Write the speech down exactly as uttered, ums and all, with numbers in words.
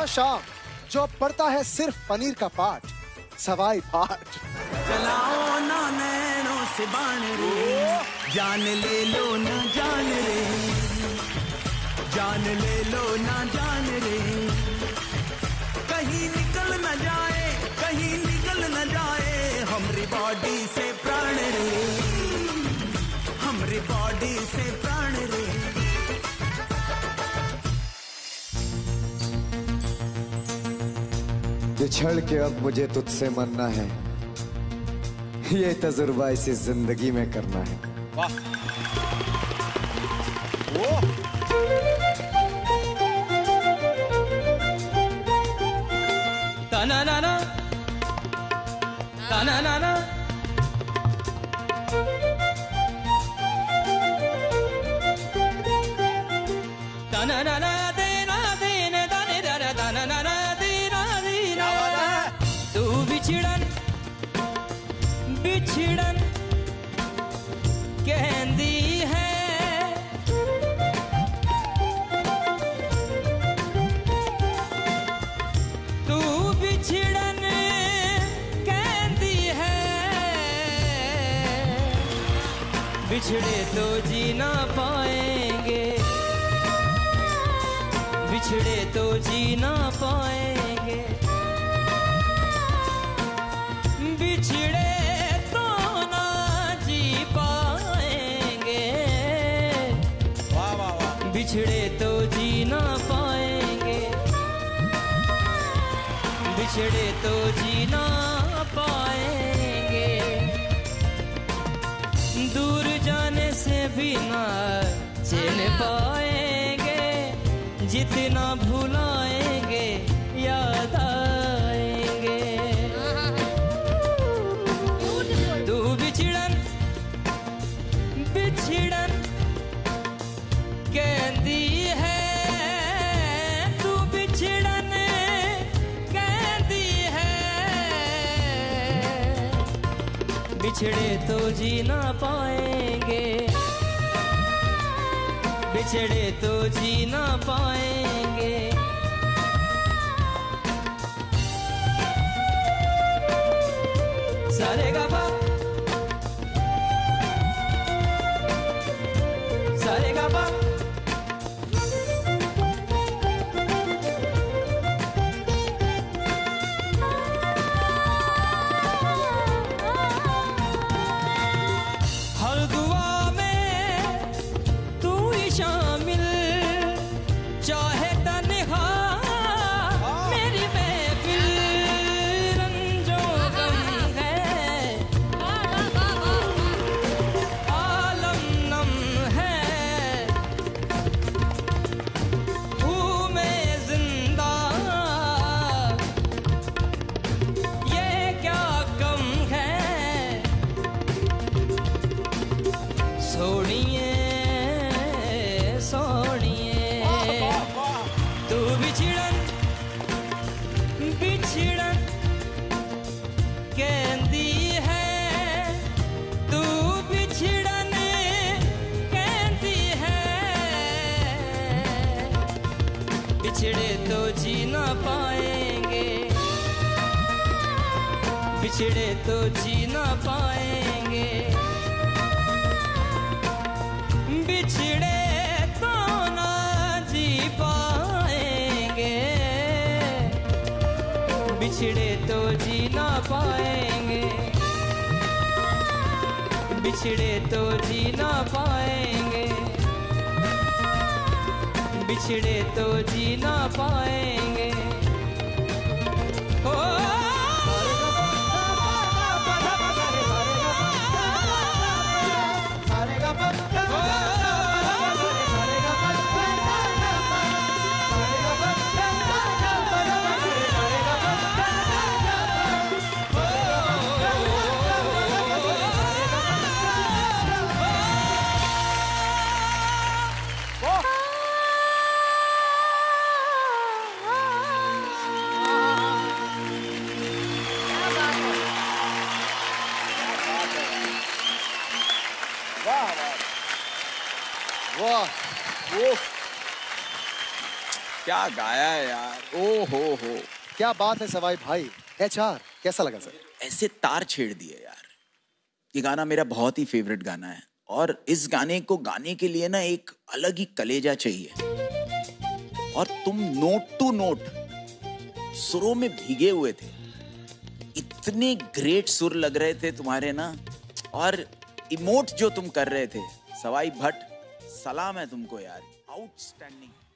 शाम जो पढ़ता है सिर्फ पनीर का पाठ, सवाई पाठ। चलाओ ना नैनों से बाण रे, जान ले लो ना जान रे, जान ले लो ना जान रे, कहीं निकल न जाए, कहीं निकल न जाए हमारी बॉडी से प्राण रे, हमारी बॉडी से प्राण रे। बिछड़ के अब मुझे तुझसे मरना है, ये तजुर्बा इसी जिंदगी में करना है। वाह। वो तना ना ना तना ना ना तना ना ना देना देने दाने दाना तना ना ना देना देना। तू बिछड़न बिछड़न कहंदी है, तू बिछड़न कहंदी है, बिछड़े तो जी ना पाएंगे, बिछड़े तो जी ना पाएंगे, बिछड़े तो ना जी पाएंगे, वाह वाह वाह। बिछड़े तो जी ना पाएंगे, बिछड़े तो जी ना पाएंगे, दूर जाने से भी ना चैन पाएंगे, जितना भुलाएंगे याद आएंगे। तू बिछड़न बिछड़न कहंदी है, तू बिछड़न कहंदी है, बिछड़े तो जी ना पाएंगे, बिछड़े तो जी ना पाएंगे। सारे गा पा सारे गा पा हर दुआ में तू ही शामिल, चाहे तन्हा मेरी महफिल, रंजो गम है आलम नम है, हूँ मैं जिंदा ये क्या कम है, सोनिए सोनिए तू बिछड़न बिछड़न कहंदी है, तू बिछड़न कहंदी है, बिछड़े तो जी ना पाएंगे, बिछड़े तो जी ना पाएंगे, बिछड़े तो ना जी पाएंगे, बिछड़े तो जी ना पाएंगे, बिछड़े तो जी ना पाएंगे, बिछड़े तो जी ना पाएंगे। ओ वाह, वो क्या गाया है यार, ओ हो हो। क्या बात है सवाई भाई। एचआर कैसा लगा सर? ऐसे तार छेड़ दिए यार। ये गाना मेरा बहुत ही फेवरेट गाना है और इस गाने को गाने के लिए ना एक अलग ही कलेजा चाहिए और तुम नोट टू नोट सुरों में भीगे हुए थे। इतने ग्रेट सुर लग रहे थे तुम्हारे ना, और इमोट जो तुम कर रहे थे। सवाई भट्ट, सलाम है तुमको यार, आउटस्टैंडिंग।